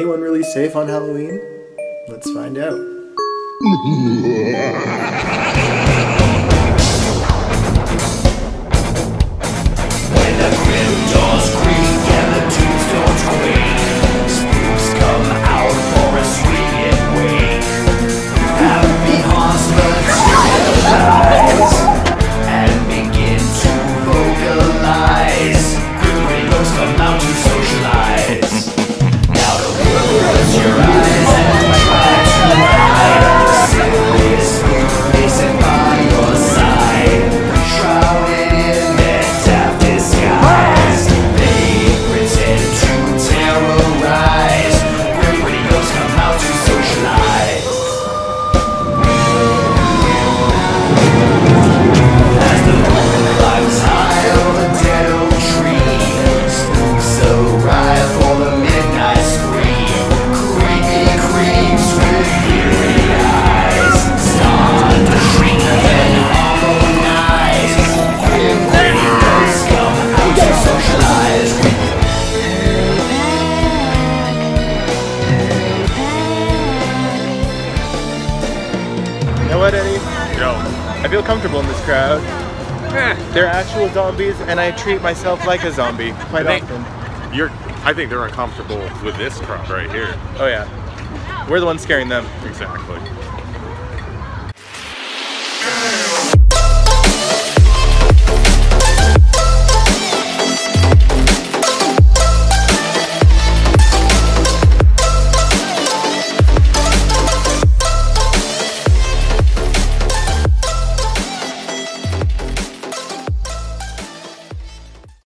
anyone really safe on Halloween? Let's find out. When the grim doors creak and the tombstones quake, spooks come out for a sweet wake. Happy haunts materialize and begin to vocalize. Grim ghosts come out to socialize. Now to close your eyes and try to hide the silliest spook facing by your side, shrouded in their daft disguise. They pretend to terrorize. Grim ghosts come out to socialize. As the moon climbs high over the dead oak tree, spooks arrive for the midnight spree. Creepy creeps with eerie eyes start to shriek and harmonize. Grim ghosts come out to socialize. You know what, Eddie? Yo. I feel comfortable in this crowd. They're actual zombies, and I treat myself like a zombie quite often. I think they're uncomfortable with this crowd right here. Oh yeah. We're the ones scaring them. Exactly.